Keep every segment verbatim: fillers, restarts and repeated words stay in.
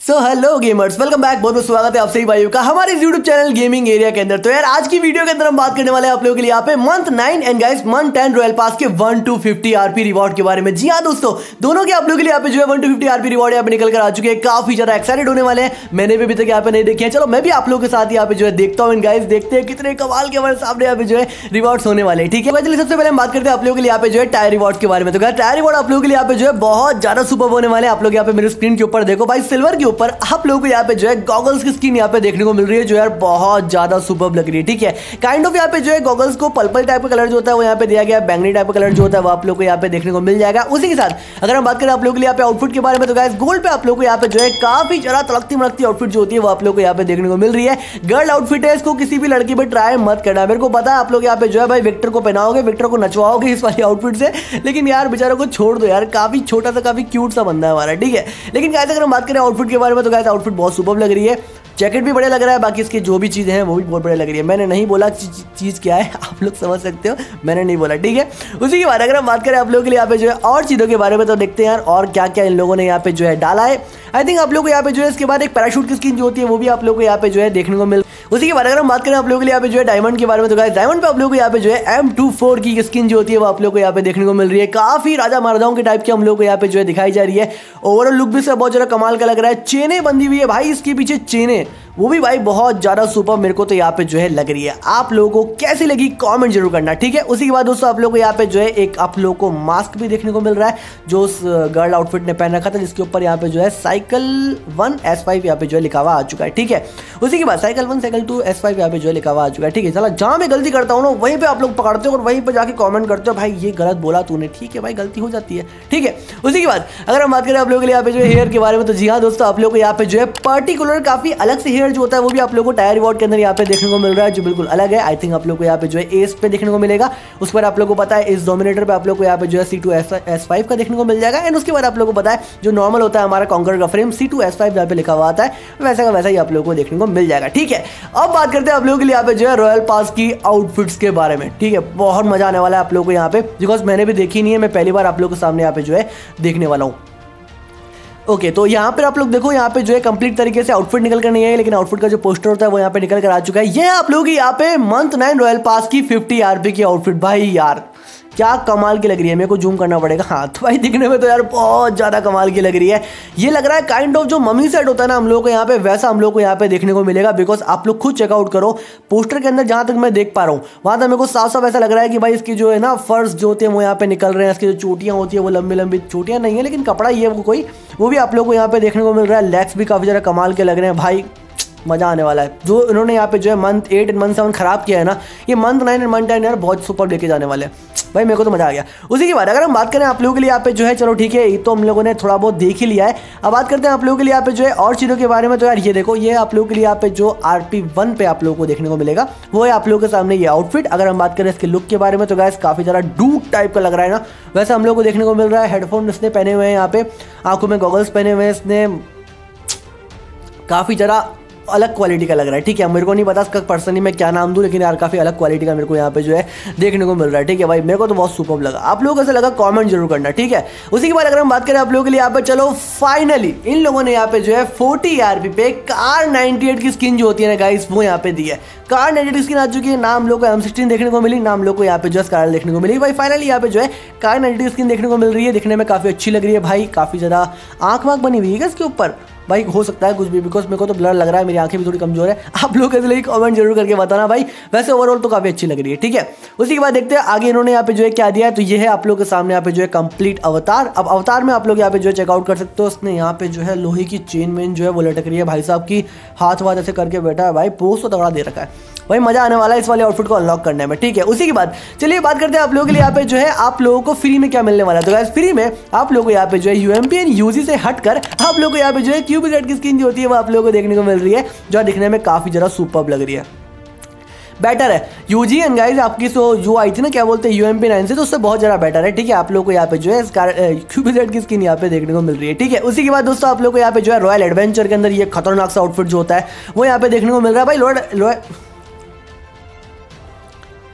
सो hello gamers, welcome back. बहुत बहुत स्वागत है आप सभी भाइयों का हमारे यूट्यूब चैनल गेमिंग एरिया के अंदर। तो यार आज की वीडियो के अंदर हम बात करने वाले हैं आप लोगों के लिए यहाँ पे month nine and guys month ten royal pass के one two fifty RP reward के बारे में। जी हाँ दोस्तों, दोनों के आप लोगों के लिए यहाँ पे जो है one two fifty RP reward यहाँ पे निकल कर आ चुके हैं। काफी ज्यादा एक्साइटेड होने वाले हैं। मैंने भी अभी तक यहाँ पे नहीं देखे हैं। चलो मैं भी आप लोगों के साथ यहाँ पे जो है देखता हूँ गाइस, देखते हैं कितने कमाल के हमारे सामने यहाँ पे जो है रिवॉर्ड्स होने वाले हैं। ठीक है, चलिए सबसे पहले हम बात करते हैं आप लोगों के लिए यहाँ पे जो है टायर रिवॉर्ड के बारे में। तो टायर रिवॉर्ड आप लोगों के लिए यहाँ पे जो है बहुत ज्यादा सुपर होने वाले हैं। आप लोग यहाँ पे मेरे स्क्रीन के ऊपर देखो भाई, सिल्वर के ऊपर आप लोगों को यहाँ पे जो है गॉगल्स की स्किन यहाँ पे देखने को मिल रही है, जो यार बहुत ज्यादा सुपर्ब लग रही है। ठीक है, काइंड ऑफ यहाँ पे जो है गॉगल्स को पर्पल टाइप का कलर जो होता है वो यहाँ पे दिया गया है, बैंगनी टाइप का कलर जो होता है वो आप लोग को यहाँ पे देखने को मिल जाएगा। उसी के साथ अगर हम बात करें आप लोगों के लिए यहाँ पे आउटफिट के बारे में, तो गाइस गोल्ड पे आप लोग को यहाँ पे जो है काफी ज्यादा तड़कती मड़कती आउटफिट जो होती है वो आप लोग को यहाँ पे देखने को मिल रही है। गर्ल आउटफिट है, इसको किसी भी लड़की पे ट्राई मत करना। मेरे को पता है आप लोग यहाँ पे जो है भाई विक्टर को पहनाओगे, विक्टर को नचवाओगे इस वाली आउटफिट से, लेकिन यार बेचारों को छोड़ दो यार, काफी छोटा सा काफी क्यूट सा बंदा है हमारा। ठीक है, लेकिन गाइस अगर हम बात करें आउटफिट के बारे में, तो गाइस आउटफिट बहुत सुपर्ब लग रही है। जैकेट भी बढ़िया लग रहा है, बाकी इसकी जो भी चीज़ें हैं वो भी बहुत बढ़िया लग रही है। मैंने नहीं बोला चीज़ क्या है, आप लोग समझ सकते हो, मैंने नहीं बोला। ठीक है, उसी के बाद अगर हम बात करें आप लोगों के लिए यहाँ पे जो है और चीज़ों के बारे में, तो देखते हैं यार और क्या क्या इन लोगों ने यहाँ पे जो है डाला है। आई थिंक आप लोग को यहाँ पे जो है इसके बाद एक पैराशूट की स्किन जो होती है वो भी आप लोग को यहाँ पे जो है देखने को मिल। उसी के बाद अगर हम बात करें आप लोगों के लिए यहाँ पे जो है डायमंड के बारे में, तो गाइस डायमंड पे आप लोग को यहाँ पे जो है एम टू फोर की स्किन जो होती है वो आप लोग को यहाँ पे देखने को मिल रही है। काफी राजा महाराजाओं के टाइप की हम लोग को यहाँ पे जो है दिखाई जा रही है। ओवरऑल लुक भी इसका बहुत ज्यादा कमाल का लग रहा है। चेने बंदी हुई है भाई, इसके पीछे चेने वो भी भाई बहुत ज्यादा सुपर मेरे को तो यहाँ पे जो है लग रही है। आप लोगों को कैसी लगी कमेंट जरूर करना। ठीक है, उसी के बाद दोस्तों आप लोगों को यहाँ पे जो है एक आप लोगों को मास्क भी देखने को मिल रहा है जो उस गर्ल आउटफिट ने पहन रखा था, जिसके ऊपर यहाँ पे जो है साइकिल वन एस फाइव यहाँ पे जो है लिखा हुआ आ चुका है। ठीक है, उसी के बाद cycle one cycle two S five यहाँ पे जो है लिखा हुआ आ चुका है। ठीक है, चला जहाँ मैं गलती करता हूँ ना वहीं पे आप लोग पकड़ते हो और वहीं पे जाके कमेंट करते हो भाई ये गलत बोला तूने। ठीक है भाई, गलती हो जाती है। ठीक है, उसी के बाद अगर हम बात करें आप लोगों के लिए यहाँ पे जो है हेयर के बारे में, तो जी हाँ दोस्तों आप लोग को यहाँ पे जो है पर्टिकुलर काफी अलग से हेयर जो होता है वो भी आप लोग को टायर रिवॉर्ड के अंदर यहाँ पे देखने को मिल रहा है, जो बिल्कुल अलग है। आई थिंक आप लोग को यहाँ पे जो है एस पे देखने को मिलेगा। उस पर आप लोग को पता है इस डोमिनेटर पे आप लोग को यहाँ पे जो है सी टू एस फाइव का देखने को मिल जाएगा। एंड उसके बाद आप लोग को पता है जो नॉर्मल होता है हमारा कॉन्कर का frame C two S five यहाँ पे लिखा हुआ आता है, वैसा का वैसा ही आप लोग को देखने को मिल जाएगा। ठीक है, अब बात करते हैं आप लोगों के लिए यहाँ पे जो है रॉयल पास की आउटफिट्स के बारे में। ठीक है, बहुत मजा आने वाला है आप लोग को यहाँ पे, बिकॉज मैंने भी देखी नहीं है, मैं पहली बार आप लोग के सामने यहाँ पे जो है देखने वाला हूँ। ओके okay, तो यहाँ पे आप लोग देखो, यहाँ पे जो है कंप्लीट तरीके से आउटफिट निकल कर नहीं है, लेकिन आउटफिट का जो पोस्टर होता है वो यहाँ पे निकल कर आ चुका है। ये आप लोग यहाँ पे मंथ नाइन रॉयल पास की फिफ्टी आरपी की आउटफिट, भाई यार क्या कमाल की लग रही है। मेरे को जूम करना पड़ेगा। हाँ तो भाई दिखने में तो यार बहुत ज़्यादा कमाल की लग रही है। ये लग रहा है काइंड ऑफ जो मम्मी सेट होता है ना हम लोग को यहाँ पे, वैसा हम लोग को यहाँ पे देखने को मिलेगा। बिकॉज आप लोग खुद चेकआउट करो पोस्टर के अंदर, जहाँ तक मैं देख पा रहा हूँ वहाँ तक मेरे को साफ साफ ऐसा लग रहा है कि भाई इसकी जो है ना फर्स जो होते हैं वो यहाँ पे निकल रहे हैं। इसकी जो चोटियाँ होती है वो लंबी लंबी चोटियाँ नहीं है, लेकिन कपड़ा ही है वो कोई, वो भी आप लोग को यहाँ पे देखने को मिल रहा है। लेग्स भी काफ़ी ज़्यादा कमाल के लग रहे हैं भाई, मजा आने वाला है। जो इन्होंने यहाँ पे जो है month eight and month seven खराब किया है ना, ये month nine and month ten यार बहुत सुपर लेके जाने वाले हैं भाई, मेरे को तो मजा आ गया। उसी के बाद अगर हम बात करें आप लोगों के लिए यहाँ पे जो है, चलो ठीक है ये तो हम लोगों ने थोड़ा बहुत देख ही लिया है। अब बात करते हैं आप लोगों के लिए यहाँ पे जो है और चीज़ों के बारे में। तो यार ये देखो, ये आप लोगों के लिए यहाँ पे जो आर पी वन पे आप लोगों को देखने को मिलेगा वो है आप लोगों के सामने ये आउटफिट। अगर हम बात करें इसके लुक के बारे में, तो गाइस काफ़ी ज़्यादा डूड टाइप का लग रहा है ना, वैसे हम लोग को देखने को मिल रहा है। हेडफोन इसने पहने हुए हैं, यहाँ पे आंखों में गॉगल्स पहने हुए हैं इसने, काफ़ी ज़्यादा अलग क्वालिटी का लग रहा है। ठीक है, मेरे को नहीं पता इसका पर्सनली मैं क्या नाम दूं, लेकिन यार काफ़ी अलग क्वालिटी का मेरे को यहाँ पे जो है देखने को मिल रहा है। ठीक है भाई, मेरे को तो बहुत सुपर्ब लगा। आप लोगों को ऐसा लगा कमेंट जरूर करना। ठीक है, उसी के बाद अगर हम बात करें आप लोगों के लिए यहाँ पे, चलो फाइनली इन लोगों ने यहाँ पे जो है फोर्टी आरपी पे कार नाइनटी एट की स्किन जो होती है ना गाइस, वो यहाँ पे दी है। कार नाइनटी एट की स्किन आ चुकी है। नाम लोग को एम सिक्सटीन देखने को मिली, नाम लोग को यहाँ पे जो है स्कारलेट देखने को मिली। भाई फाइनली यहाँ पे जो है कार नाइनटी की स्किन देखने को मिल रही है। दिखने में काफ़ी अच्छी लग रही है भाई, काफ़ी ज़्यादा आँख वाँख बनी हुई है इसके ऊपर भाई, हो सकता है कुछ भी, बिकॉज मेरे को तो ब्लर लग रहा है, मेरी आंखें भी थोड़ी कमजोर है। आप लोग कैसे लगी कमेंट जरूर करके बताना भाई। वैसे ओवरऑल तो काफी अच्छी लग रही है। ठीक है, उसी के बाद देखते हैं आगे इन्होंने यहाँ पे जो है क्या दिया है। तो ये है आप लोग के सामने यहाँ पे जो है कंप्लीट अवतार। अब अवतार में आप लोग यहाँ पे जो है चेकआउट कर सकते हो। उसने यहाँ पे जो है लोहे की चेन मेन जो है वो लटक रही है भाई साहब की, हाथ वाथ ऐसे करके बैठा है भाई, पोस्ट तो तगड़ा दे रखा है भाई, मजा आने वाला है इस वाले आउटफिट को अनलॉक करने में। ठीक है, उसी के बाद चलिए बात करते हैं आप लोगों के लिए यहाँ पे जो है आप लोगों को फ्री में क्या मिलने वाला है। तो गाइस फ्री में आप लोगों को यहाँ पे जो है यूएमपी एंड यूजी से हटकर आप लोगों को यहाँ पे जो है क्यूबीजेड की स्किन जो होती है वो आप लोगों को देखने को मिल रही है, जो दिखने में काफी ज्यादा सुपर्ब लग रही है, बेटर है। यूजी एंड गाइस आपकी सो जो आई थी ना क्या बोलते हैं यूएमपी नाइन से, तो उससे बहुत ज्यादा बेटर है। ठीक है, आप लोग को यहाँ पे जो है क्यूबीजेड की स्किन यहाँ पे देखने को मिल रही है। ठीक है, उसी के बाद दोस्तों आप लोग को यहाँ पे जो है रॉयल एडवेंचर के अंदर ये खतरनाक सा आउटफिट जो होता है वो यहाँ पे देखने को मिल रहा है भाई। लॉर्ड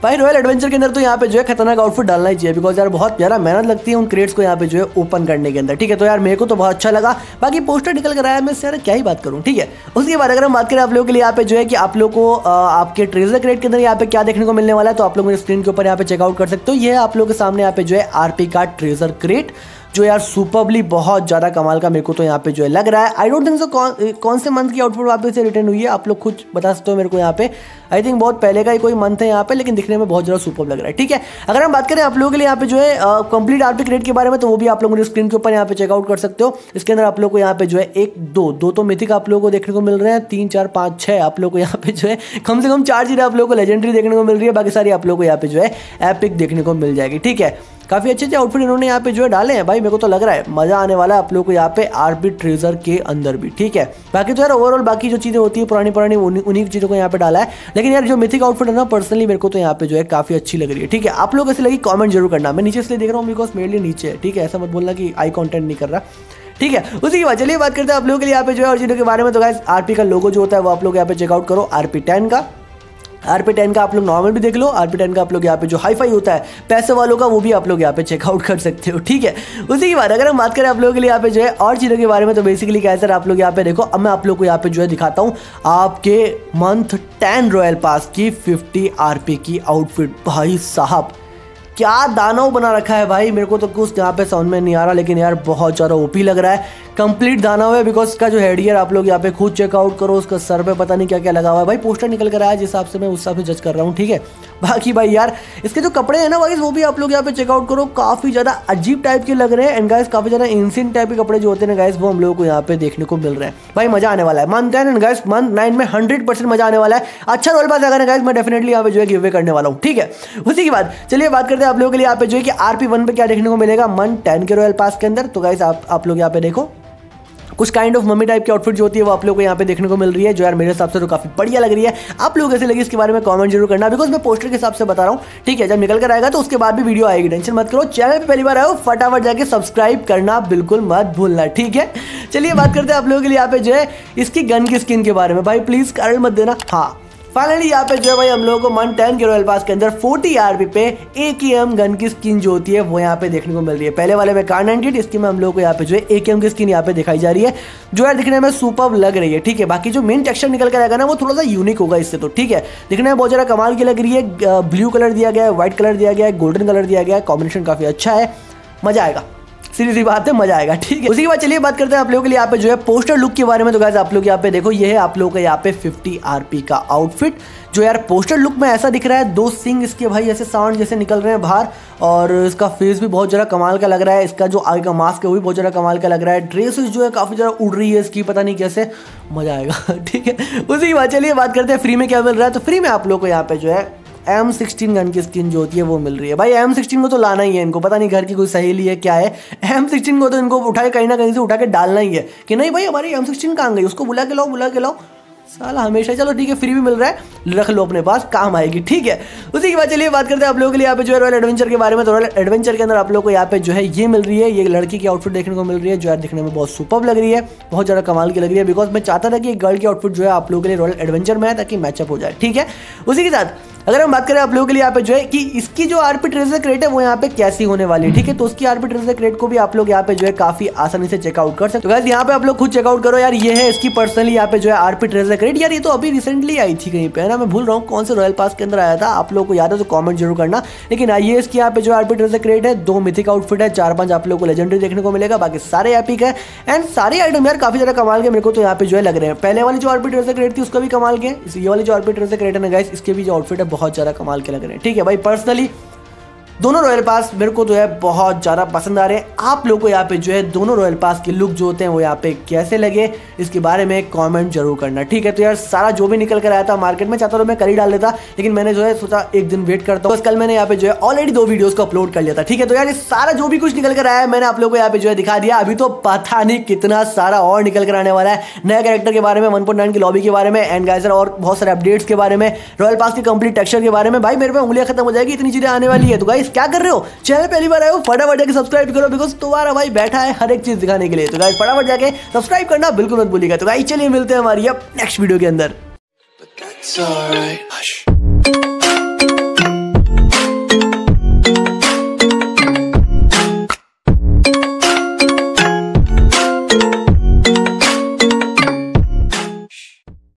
भाई रॉयल एडवेंचर के अंदर तो यहाँ पे जो है खतरनाक आउटफिट डालना ही चाहिए, बिकॉज यार बहुत प्यारा मेहनत लगती है उन क्रेट्स को यहाँ पे जो है ओपन करने के अंदर। ठीक है, तो यार मेरे को तो बहुत अच्छा लगा। बाकी पोस्टर निकल कर आया, मैं यार क्या ही बात करूँ। ठीक है, उसके बाद अगर हम बात करें आप लोगों के लिए यहाँ पे जो है कि आप लोग को आपके ट्रेजर क्रेट के अंदर यहाँ पे क्या देखने को मिलने वाला है, तो आप लोग मेरे स्क्रीन के ऊपर यहाँ पे चेकआउट कर सकते हो। ये आप लोग के सामने यहाँ पे जो है आरपी का ट्रेजर क्रेट, जो यार सुपरबली बहुत ज़्यादा कमाल का मेरे को तो यहाँ पे जो है लग रहा है। आई डोंट थिंक सो कौन कौन से मंथ की आउटफिट वापस से रिटर्न हुई है, आप लोग खुद बता सकते हो मेरे को यहाँ पे। आई थिंक बहुत पहले का ही कोई मंथ है यहाँ पे, लेकिन दिखने में बहुत ज़्यादा सुपर लग रहा है। ठीक है, अगर हम बात करें आप लोगों के लिए यहाँ पे जो है कंप्लीट आरपी क्रेट के बारे में, तो वो भी आप लोग मेरे स्क्रीन के ऊपर यहाँ पे चेकआउट कर सकते हो। इसके अंदर आप लोग को यहाँ पे जो है एक दो दो तो मिथिक आप लोगों को देखने को मिल रहे हैं, तीन चार पाँच छः आप लोग को यहाँ पे जो है कम से कम चार चीज़ें आप लोग को लेजेंडरी देखने को मिल रही है, बाकी सारी आप लोग को यहाँ पे जो है एपिक देखने को मिल जाएगी। ठीक है, काफ़ी अच्छे अच्छे आउटफिट इन्होंने यहाँ पे जो है डाले हैं भाई, मेरे को तो लग रहा है मज़ा आने वाला है आप लोगों को यहाँ पे आरपी ट्रेजर के अंदर भी। ठीक है, बाकी तो यार ओवरऑल बाकी जो चीज़ें होती है पुरानी पुरानी उन्हीं चीज़ों को यहाँ पे डाला है, लेकिन यार जो मिथिक आउटफिट है ना पर्सनली मेरे को तो यहाँ पे जो है काफ़ी अच्छी लग रही है। ठीक है, आप लोग ऐसे लगी कॉमेंट जरूर करना। मैं नीचे इसलिए देख रहा हूँ बिकॉज मेरे लिए नीचे है। ठीक है, ऐसा मत बोलना कि आई कॉन्टेंट नहीं कर रहा। ठीक है, उसी की बात चलिए बात करते हैं आप लोगों के लिए यहाँ पे जो है और चीज़ों के बारे में। तो गाइस आरपी का लोगो जो होता है वो आप लोग यहाँ पे चेकआउट करो, आरपी टेन का। आरपी टेन का आप लोग नॉर्मल भी देख लो, आरपी टेन का आप लोग यहाँ पे जो हाई फाई होता है पैसे वालों का, वो भी आप लोग यहाँ पे चेकआउट कर सकते हो। ठीक है, उसी की बात अगर हम बात करें आप लोगों के लिए यहाँ पे जो है और चीज़ों के बारे में, तो बेसिकली क्या है सर, आप लोग यहाँ पे देखो, अब मैं आप लोग को यहाँ पे जो है दिखाता हूँ आपके मंथ टेन रॉयल पास की फिफ्टी आरपी की आउटफिट। भाई साहब क्या दानव बना रखा है भाई, मेरे को तो कुछ यहाँ पे समझ में नहीं आ रहा, लेकिन यार बहुत ज़्यादा ओपी लग रहा है। कंप्लीट दानव है, बिकॉज उसका जो हेडगियर आप लोग यहाँ पे खुद चेकआउट करो, उसका सर पे पता नहीं क्या क्या लगा हुआ है भाई। पोस्टर निकल कर आया जिस हिसाब से मैं उस हिसाब से जज कर रहा हूँ। ठीक है, बाकी भाई यार इसके जो कपड़े हैं ना भाई वो भी आप लोग यहाँ पे चेकआउट करो, काफ़ी ज़्यादा अजीब टाइप के लग रहे हैं। एंड गाइस काफ़ी ज़्यादा इंसिन टाइप के कपड़े जो होते हैं ना गाइस, वो हम लोगों को यहाँ पे देखने को मिल रहे हैं। भाई मजा आने वाला है month ten and guys month nine में हंड्रेड परसेंट मजा आने वाला है। अच्छा रोल पास अगर गाइस मैं डेफिनेटली यहाँ पे जो है गिव अवे करने वाला हूँ। ठीक है, उसी की बात चलिए बात करते हैं आप लोगों के लिए यहाँ पे जो है कि आरपी वन पे क्या देखने को मिलेगा मंथ टेन के रॉयल पास के अंदर। तो गाइस आप आप लोग यहाँ पे देखो कुछ काइंड ऑफ मम्मी टाइप की आउटफिट जो होती है वो आप लोग को यहाँ पे देखने को मिल रही है, जो यार मेरे हिसाब से तो काफी बढ़िया लग रही है। आप लोग कैसे लगी इसके बारे में कमेंट जरूर करना, बिकॉज मैं पोस्टर के हिसाब से बता रहा हूँ। ठीक है, जब निकल कर आएगा तो उसके बाद भी वीडियो आएगी, टेंशन मत करो। चैनल पे पहली बार आए हो फटाफट जाके सब्सक्राइब करना बिल्कुल मत भूलना। ठीक है, चलिए बात करते हैं आप लोगों के लिए यहाँ पे जो है इसकी गन की स्किन के बारे में। भाई प्लीज कारण मत देना। हाँ फाइनली यहाँ पे जो है भाई हम लोगों को मंथ टेन के रॉयल पास के अंदर फोर्टी आरपी पे एकेएम गन की स्किन जो होती है वो यहाँ पे देखने को मिल रही है। पहले वाले में कार नाइनटी, इसकी में हम लोगों को यहाँ पे जो है एकेएम की स्किन यहाँ पे दिखाई जा रही है, जो यार दिखने में सुपर्ब लग रही है। ठीक है, बाकी जो मेन टेक्सचर निकल कर आएगा ना वो थोड़ा सा यूनिक होगा इससे तो। ठीक है, दिखने में बहुत ज़्यादा कमाल की लग रही है। ब्लू कलर दिया गया है, व्हाइट कलर दिया गया है, गोल्डन कलर दिया गया है, कॉम्बिनेशन काफी अच्छा है, मजा आएगा, सीधी सी बात है मजा आएगा। ठीक है, उसी के बाद चलिए बात करते हैं आप लोगों के लिए यहाँ पे जो है पोस्टर लुक के बारे में। तो गाइस आप लोग यहाँ पे देखो, ये है आप लोगों का यहाँ पे फिफ्टी आरपी का आउटफिट, जो यार पोस्टर लुक में ऐसा दिख रहा है। दो सिंग इसके भाई ऐसे साउंड जैसे निकल रहे हैं बाहर, और इसका फेस भी बहुत ज़्यादा कमाल का लग रहा है। इसका जो आगे का मास्क है वो भी बहुत ज़्यादा कमाल का लग रहा है। ड्रेस जो है काफ़ी ज़्यादा उड़ रही है इसकी, पता नहीं कैसे, मजा आएगा। ठीक है, उसी की बात चलिए बात करते हैं फ्री में क्या मिल रहा है। तो फ्री में आप लोग को यहाँ पे जो है एम सिक्सटीन गन की स्किन जो होती है वो मिल रही है। भाई एम सिक्सटीन को तो लाना ही है इनको, पता नहीं घर की कोई सहेली है क्या है, एम सिक्सटीन को तो इनको उठा के कहीं ना कहीं से उठा के डालना ही है कि नहीं भाई हमारी एम सिक्सटीन कहाँ गई, उसको बुला के लाओ बुला के लाओ साला हमेशा। चलो ठीक है, फ्री भी मिल रहा है, रख लो अपने पास, काम आएगी। ठीक है, उसी की बात चलिए बात करते हैं आप लोगों के लिए यहाँ पे जो है रॉयल एडवेंचर के बारे में। तो रॉयल एडवेंचर के अंदर आप लोग को यहाँ पे जो है ये मिल रही है, ये लड़की की आउटफिट देखने को मिल रही है, जो यार दिखने में बहुत सुपर्ब लग रही है, बहुत ज़्यादा कमाल की लग रही है। बिकॉज मैं चाहता था कि एक गर्ल की आउटफिट जो है आप लोगों के लिए रॉयल एडवेंचर में है, ताकि मैचअप हो जाए। ठीक है, उसी के साथ अगर हम बात करें आप लोगों के लिए यहाँ पे जो है कि इसकी जो आरपी ट्रेजर क्रेट है वो यहाँ पे कैसी होने वाली है। ठीक है, तो उसकी आरपी ट्रेजर क्रेट को भी आप लोग यहाँ पे जो है काफी आसानी से चेकआउट कर सकते हो। गाइस यहाँ पे आप लोग खुद चेकआउट करो यार, ये है इसकी पर्सनली यहाँ पे जो है आरपी ट्रेजर क्रेट। यार ये तो अभी रिसेंटली आई थी कहीं पे, है ना, मैं भूल रहा हूँ कौन से रॉयल पास के अंदर आया था, आप लोग को याद है तो कॉमेंट जरूर करना। लेकिन आइए इसकी यहाँ पे जो आरपी ट्रेजर क्रेट है, दो मिथिक आउटफिट है, चार पांच आप लोग को लेजेंडरी देखने को मिलेगा, बाकी सारे एपिक है। एंड सारे आइटम यार काफी ज्यादा कमाल के मेरे को तो यहाँ पे जो है लग रहे हैं। पहले वाली जो आरपी ट्रेजर क्रेट थी उसका भी कमाल के, ये वाली जो आरपी ट्रेजर क्रेट है ना गाइस, इसके भी जो आउटफिट है बहुत ज्यादा कमाल के लग रहे हैं। ठीक है भाई, पर्सनली दोनों रॉयल पास मेरे को जो है बहुत ज़्यादा पसंद आ रहे हैं। आप लोगों को यहाँ पे जो है दोनों रॉयल पास के लुक जो होते हैं वो यहाँ पे कैसे लगे इसके बारे में कमेंट जरूर करना। ठीक है, तो यार सारा जो भी निकल कर आया था मार्केट में, चाहता तो मैं कल ही डाल देता, लेकिन मैंने जो है सोचा एक दिन वेट करता हूँ। बस कल मैंने यहाँ पे जो है ऑलरेडी दो वीडियोस को अपलोड कर लिया था। ठीक है, तो यार सारा जो भी कुछ निकल कर आया है मैंने आप लोगों को यहाँ पे जो है दिखा दिया। अभी तो पता नहीं कितना सारा और निकल कर आने वाला है, नया कैरेक्टर के बारे में, वन पॉइंट नाइन की लॉबी के बारे में, एंड गाइस और बहुत सारे अपडेट्स के बारे में, रॉयल पास की कंप्लीट टेक्सचर के बारे में। भाई मेरे पे उंगलियां खत्म हो जाएगी, इतनी चीजें आने वाली है। तो गाइस क्या कर रहे हो, चैनल पहली बार आए हो फटाफट जाके सब्सक्राइब करो, बिकॉज तुम्हारा भाई बैठा है हर एक चीज दिखाने के लिए। तो गाइस फटाफट जाके सब्सक्राइब करना बिल्कुल मत भूलिएगा। तो गाइस चलिए मिलते हैं हमारी अब नेक्स्ट वीडियो के अंदर।